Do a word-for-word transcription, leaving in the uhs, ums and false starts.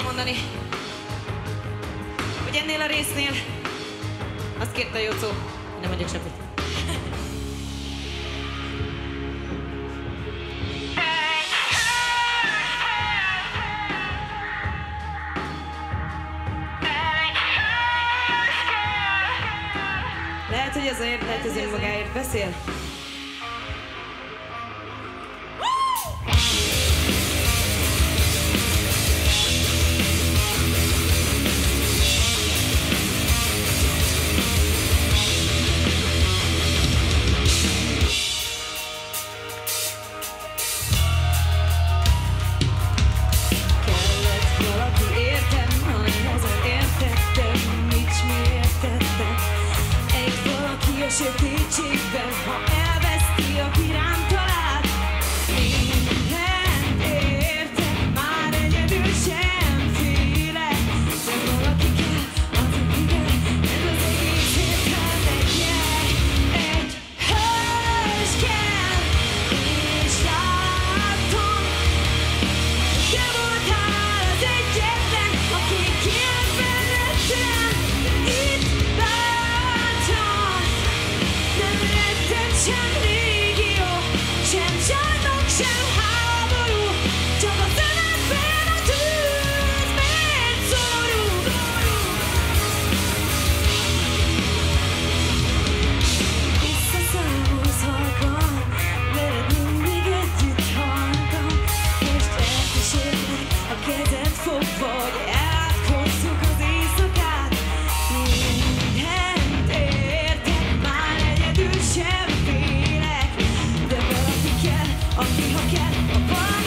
elmondani, hogy ennél a résznél azt kérte a Jocó, nem mondjuk semmit. Lehet, hogy azért, lehet, hogy önmagáért beszél. Sötétségben, ha elveszti, aki rám talál, mindent értek, már egyedül sem félek, de valaki kell, aki kell, ez az egész értelmekkel. Egy hős kell, és látom, te voltál az egyetlen, aki kiállt bennetem, itt látom. Nem lettem sem régió, sem zsarnok, sem háború, csak a szemedben a tűz, miért szomorú? Visszaszámolsz halkan, veled mindig együtt haltam, most elkísérlek a kezed fogva, hogy átkozzuk az éjszakát. Mindent értek, már egyedül sem félek, de valaki kell, aki ha kell, a valaki